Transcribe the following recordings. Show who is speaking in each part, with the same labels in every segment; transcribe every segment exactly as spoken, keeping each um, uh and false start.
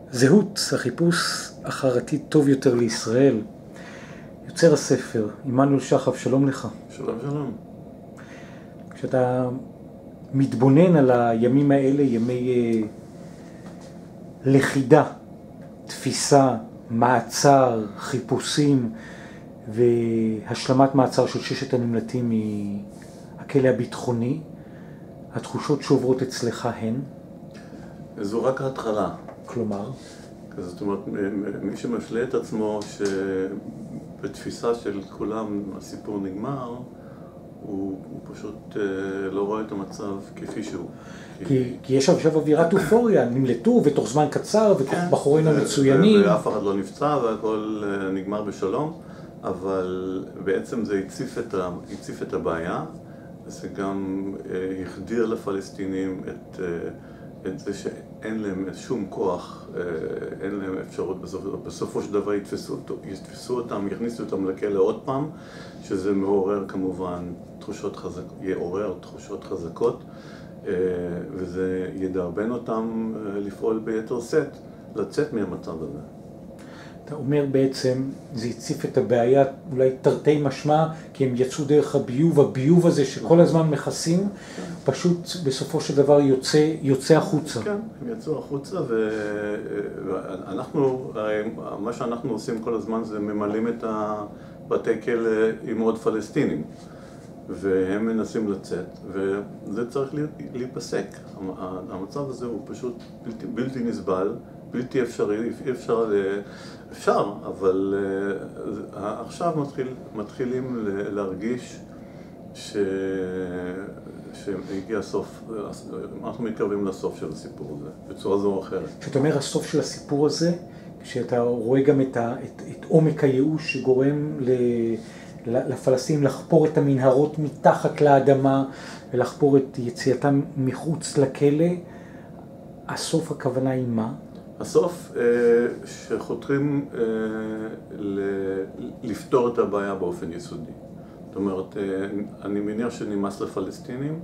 Speaker 1: זהות, החיפוש אחר עתיד טוב יותר לישראל. יוצר הספר, עמנואל שחף, שלום לך.
Speaker 2: שלום שלום.
Speaker 1: כשאתה מתבונן על הימים האלה, ימי לכידה, תפיסה, מעצר, חיפושים והשלמת מעצר של ששת הנמלטים מהכלא הביטחוני, התחושות שעוברות אצלך הן?
Speaker 2: זו רק ההתחלה.
Speaker 1: כלומר?
Speaker 2: זאת אומרת, מי שמשלה את עצמו שבתפיסה של כולם הסיפור נגמר, הוא, הוא פשוט לא רואה את המצב כפי שהוא.
Speaker 1: כי, כי יש עכשיו אווירת אופוריה, נמלטו ותוך זמן קצר ותוך בחורינו מצוינים.
Speaker 2: ואף אחד לא נפצע והכל נגמר בשלום, אבל בעצם זה הציף את, ה, הציף את הבעיה, זה גם החדיר לפלסטינים את, את זה שאין להם שום כוח, אין להם אפשרות בסופו, בסופו של דבר יתפסו, יתפסו אותם, יכניסו אותם לכלא עוד פעם, שזה מעורר כמובן תחושות חזקות, יעורר תחושות חזקות, וזה ידרבן אותם לפעול ביתר שאת, לצאת מהמצב הזה.
Speaker 1: אתה אומר בעצם, זה הציף את הבעיה, אולי תרתי משמע, כי הם יצאו דרך הביוב, הביוב הזה שכל הזמן מכסים, פשוט בסופו של דבר יוצא, יוצא החוצה.
Speaker 2: כן, הם יצאו החוצה, ואנחנו, מה שאנחנו עושים כל הזמן זה ממלאים את הבתי כלא עם עוד פלסטינים, והם מנסים לצאת, וזה צריך להיפסק. המצב הזה הוא פשוט בלתי, בלתי נסבל, בלתי אפשרי, אי אפשר, אפשר, אבל uh, עכשיו מתחיל, מתחילים להרגיש ש... שהגיע הסוף, אנחנו מתקרבים לסוף של הסיפור הזה, בצורה זו או אחרת.
Speaker 1: כשאתה אומר הסוף של הסיפור הזה, כשאתה רואה גם את, ה... את... את עומק הייאוש שגורם ל... לפלסטינים לחפור את המנהרות מתחת לאדמה ולחפור את יציאתם מחוץ לכלא, הסוף הכוונה היא מה?
Speaker 2: הסוף שחותרים לפתור את הבעיה באופן יסודי. זאת אומרת, אני מניח שנמאס לפלסטינים,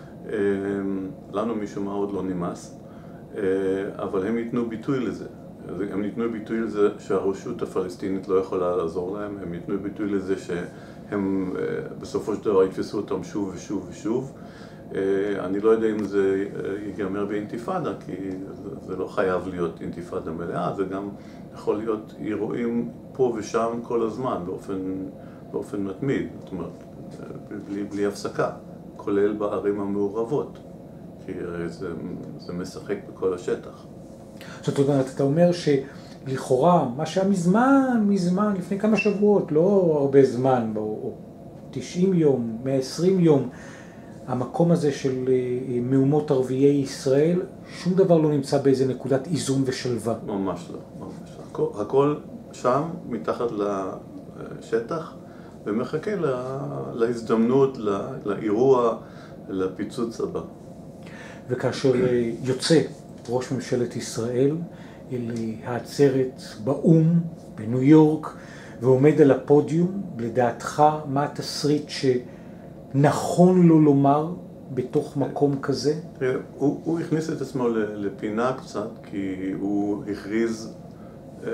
Speaker 2: לנו משום מה עוד לא נמאס, אבל הם ייתנו ביטוי לזה. הם ייתנו ביטוי לזה שהרשות הפלסטינית לא יכולה לעזור להם, הם ייתנו ביטוי לזה שהם בסופו של דבר יתפסו אותם שוב ושוב ושוב. אני לא יודע אם זה ייגמר באינתיפאדה, כי זה לא חייב להיות אינתיפאדה מלאה, זה גם יכול להיות אירועים פה ושם כל הזמן, באופן, באופן מתמיד, זאת אומרת, בלי, בלי הפסקה, כולל בערים המעורבות, כי זה, זה משחק בכל השטח.
Speaker 1: זאת אומרת, אתה אומר שלכאורה, מה שהיה מזמן, מזמן, לפני כמה שבועות, לא הרבה זמן, או תשעים יום, מאה ועשרים יום, המקום הזה של מהומות ערביי ישראל, שום דבר לא נמצא באיזה נקודת איזון ושלווה.
Speaker 2: ממש לא, ממש לא. הכל, הכל שם, מתחת לשטח, ומחכה לה, להזדמנות, לה, לאירוע, לפיצוץ הבא.
Speaker 1: וכאשר יוצא ראש ממשלת ישראל אל העצרת באום, בניו יורק, ועומד על הפודיום, לדעתך, מה התסריט ש... נכון לו לומר בתוך מקום כזה?
Speaker 2: הוא, הוא הכניס את עצמו לפינה קצת, כי הוא הכריז אה,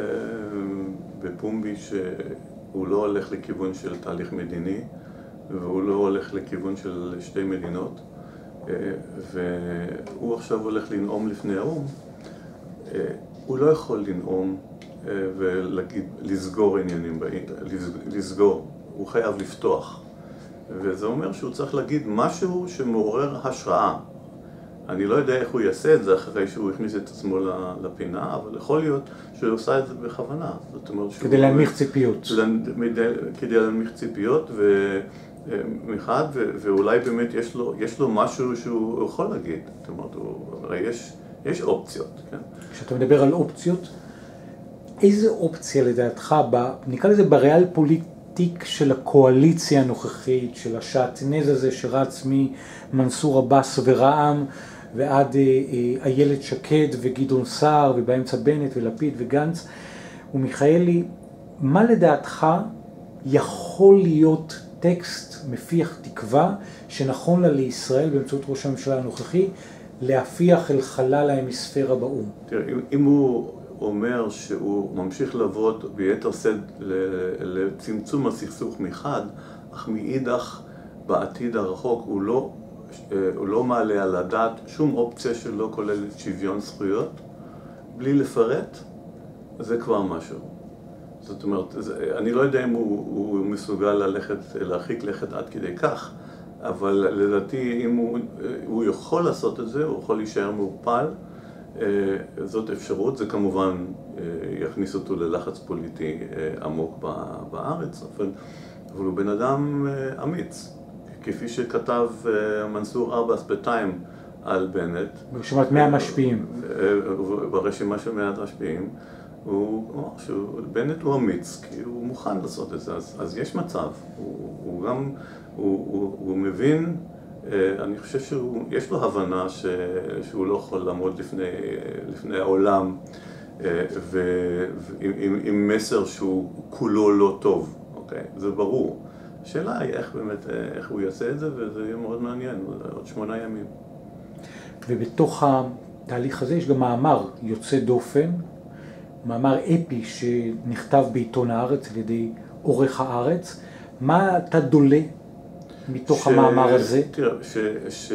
Speaker 2: בפומבי שהוא לא הולך לכיוון של תהליך מדיני, והוא לא הולך לכיוון של שתי מדינות, אה, והוא עכשיו הולך לנאום לפני האום. אה, הוא לא יכול לנאום אה, ולסגור עניינים, לסגור, הוא חייב לפתוח. וזה אומר שהוא צריך להגיד משהו שמעורר השראה. אני לא יודע איך הוא יעשה את זה אחרי שהוא הכניס את עצמו לפינה, אבל יכול להיות שהוא עושה את זה בכוונה. זאת אומרת,
Speaker 1: כדי להנמיך ציפיות.
Speaker 2: כדי להנמיך ציפיות, ומחד, ואולי באמת יש לו, יש לו משהו שהוא יכול להגיד. זאת אומרת, הרי יש, יש אופציות, כן?
Speaker 1: כשאתה מדבר על אופציות, איזה אופציה לדעתך, נקרא לזה בריאל פוליטי, תיק של הקואליציה הנוכחית, של השעטנז הזה שרץ ממנסור עבאס ורע"מ ועד איילת שקד וגדעון סער ובאמצע בנט ולפיד וגנץ ומיכאלי, מה לדעתך יכול להיות טקסט מפיח תקווה שנכון לה לישראל באמצעות ראש הממשלה הנוכחי להפיח אל חלל ההמיספירה באום?
Speaker 2: תראה, אם הוא אומר שהוא ממשיך לעבוד ביתר שאת לצמצום הסכסוך מחד, אך מאידך בעתיד הרחוק הוא לא, הוא לא מעלה על הדעת שום אופציה שלא כוללת שוויון זכויות, בלי לפרט, זה כבר משהו. זאת אומרת, אני לא יודע אם הוא, הוא מסוגל ללכת, להרחיק לכת עד כדי כך, אבל לדעתי אם הוא, הוא יכול לעשות את זה, הוא יכול להישאר מעורפל, זאת אפשרות, זה כמובן יכניס אותו ללחץ פוליטי עמוק בארץ, אבל, אבל הוא בן אדם אמיץ, כפי שכתב מנסור עבאס בטיים על בנט.
Speaker 1: ברשימת מאה משפיעים.
Speaker 2: ברשימה של מאה משפיעים. הוא אמר שבנט הוא אמיץ, כי הוא מוכן לעשות את זה, אז, אז יש מצב. הוא, הוא גם, הוא, הוא, הוא מבין, אני חושב שיש לו הבנה ש, שהוא לא יכול לעמוד לפני, לפני העולם ועם, עם מסר שהוא כולו לא טוב, אוקיי? זה ברור. השאלה היא איך באמת, איך הוא יעשה את זה, וזה יהיה מאוד מעניין, עוד שמונה ימים.
Speaker 1: ובתוך התהליך הזה יש גם מאמר יוצא דופן, מאמר אפי שנכתב בעיתון הארץ על ידי עורך הארץ. מה אתה דולה מתוך ש... המאמר הזה?
Speaker 2: תראה, ש... ש...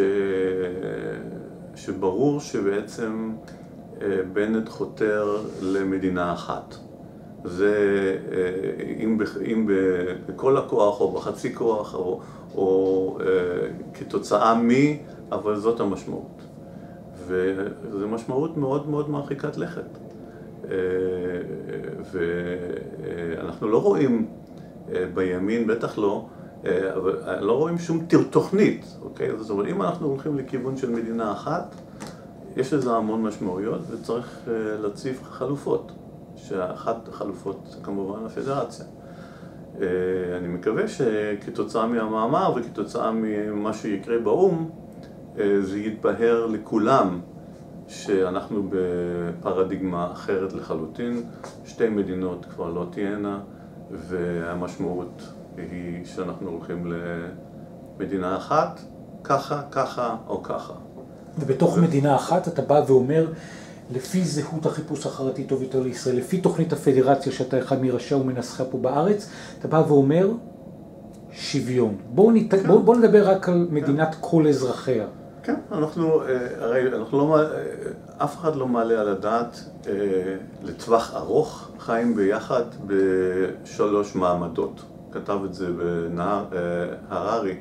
Speaker 2: שברור שבעצם בנט חותר למדינה אחת. זה אם, אם בכל הכוח או בחצי כוח או, או כתוצאה מי, אבל זאת המשמעות. וזו משמעות מאוד מאוד מרחיקת לכת. ואנחנו לא רואים בימין, בטח לא, אבל לא רואים שום תוכנית, אוקיי? זאת אומרת, אם אנחנו הולכים לכיוון של מדינה אחת, יש לזה המון משמעויות וצריך להציב חלופות, שאחת החלופות זה כמובן הפדרציה. אני מקווה שכתוצאה מהמאמר וכתוצאה ממה שיקרה באום, זה יתבהר לכולם שאנחנו בפרדיגמה אחרת לחלוטין, שתי מדינות כבר לא תהיינה, והמשמעות היא שאנחנו הולכים למדינה אחת, ככה, ככה או ככה.
Speaker 1: ובתוך ו... מדינה אחת אתה בא ואומר, לפי זהות החיפוש החרתי טוב יותר לישראל, לפי תוכנית הפדרציה שאתה אחד מראשיה ומנסחה פה בארץ, אתה בא ואומר שוויון. בואו נת... כן. בוא, בוא נדבר רק על מדינת כן. כל אזרחיה.
Speaker 2: כן, אנחנו, הרי אנחנו לא, אף אחד לא מעלה על הדעת לטווח ארוך, חיים ביחד בשלוש מעמדות. כתב את זה בנהר, הררי,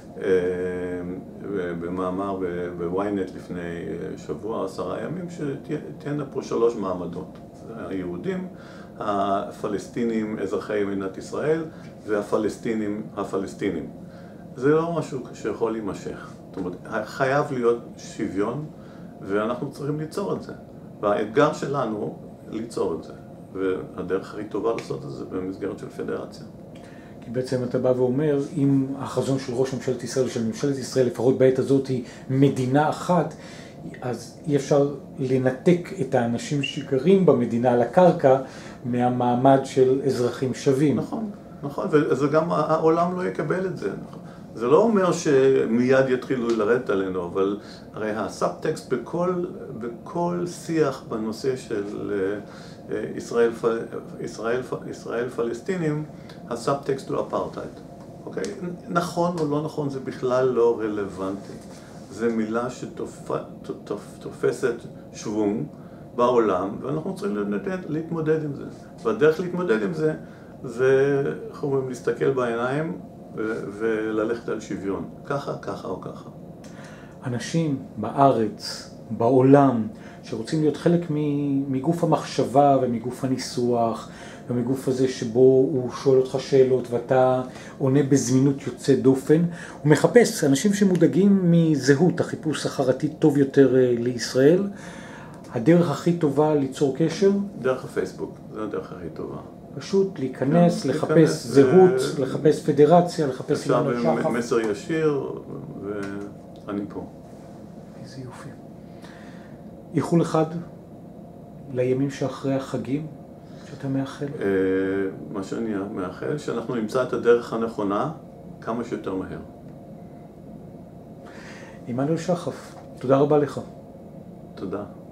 Speaker 2: במאמר בוויינט לפני שבוע, עשרה ימים, שתהיינה פה שלוש מעמדות. היהודים, הפלסטינים, אזרחי מדינת ישראל, והפלסטינים, הפלסטינים. זה לא משהו שיכול להימשך. זאת אומרת, חייב להיות שוויון, ואנחנו צריכים ליצור את זה. והאתגר שלנו, ליצור את זה. והדרך הכי טובה לעשות את זה במסגרת של פדרציה.
Speaker 1: כי בעצם אתה בא ואומר, אם החזון של ראש ממשלת ישראל, של ממשלת ישראל, לפחות בעת הזאת, היא מדינה אחת, אז אי אפשר לנתק את האנשים שגרים במדינה על הקרקע מהמעמד של אזרחים שווים.
Speaker 2: נכון, נכון, וזה גם העולם לא יקבל את זה. זה לא אומר שמיד יתחילו לרדת עלינו, אבל הרי הסאבטקסט בכל, בכל שיח בנושא של ישראל, ישראל, ישראל פלסטינים, הסאבטקסט הוא אפרטהייד. אוקיי? נכון או לא נכון, זה בכלל לא רלוונטי. זו מילה שתופסת שוונג בעולם, ואנחנו צריכים להתמודד עם זה. והדרך להתמודד עם זה, זה, איך אומרים, להסתכל בעיניים, וללכת על שוויון, ככה, ככה או ככה.
Speaker 1: אנשים בארץ, בעולם, שרוצים להיות חלק מגוף המחשבה ומגוף הניסוח, ומגוף הזה שבו הוא שואל אותך שאלות ואתה עונה בזמינות יוצא דופן, הוא מחפש אנשים שמודאגים מזהות, החיפוש החרתי טוב יותר לישראל. הדרך הכי טובה ליצור קשר?
Speaker 2: דרך הפייסבוק, זו הדרך הכי טובה.
Speaker 1: פשוט להיכנס, לחפש זהות, לחפש פדרציה, לחפש אימון השחף.
Speaker 2: עכשיו מסר ישיר, ואני פה.
Speaker 1: איזה יופי. איחול אחד לימים שאחרי החגים, שאתה מאחל?
Speaker 2: מה שאני מאחל, שאנחנו נמצא את הדרך הנכונה כמה שיותר מהר.
Speaker 1: עמנואל שחף, תודה רבה לך.
Speaker 2: תודה.